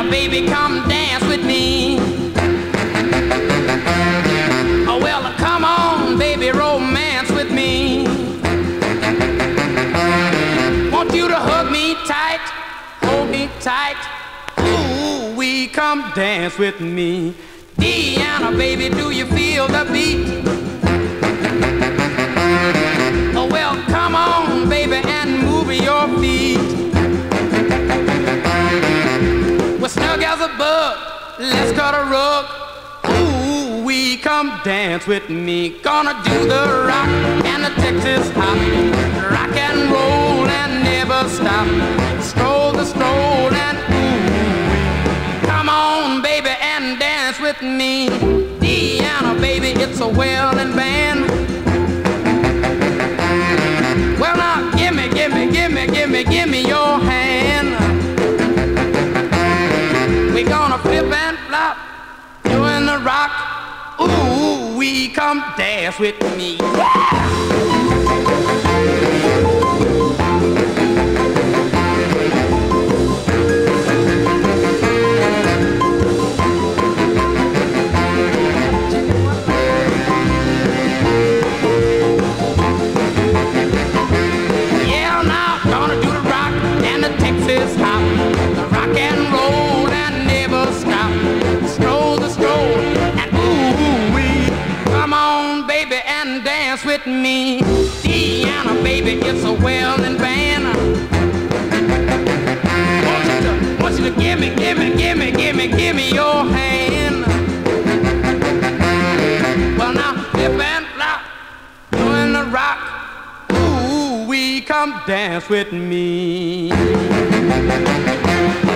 baby, come dance with me. Oh, well, come on, baby, romance with me. Want you to hug me tight, hold me tight. Ooh, we come dance with me. Deana, baby, do you feel the beat? Oh, well, come on, baby, and move your feet. We're snug as a bug, let's cut a rug. Ooh, we come dance with me. Gonna do the rock and the Texas hop, rock and roll and never stop. Stroll the stroll and ooh, come on, baby, and dance with me. Deana, baby, it's a wailing band. Well, now, give me your hand. We're gonna flip and flop, doing the rock. Ooh, we come dance with me. Yeah, now gonna do the rock and the Texas hop, the rock and roll and never stop. Stroll the stroll and ooh wee. Come on, baby, and dance with me. Deana, baby, it's a wailing band. Want you to give me your hand. Well, now flip and flop, doing the rock. Ooh, we come dance with me.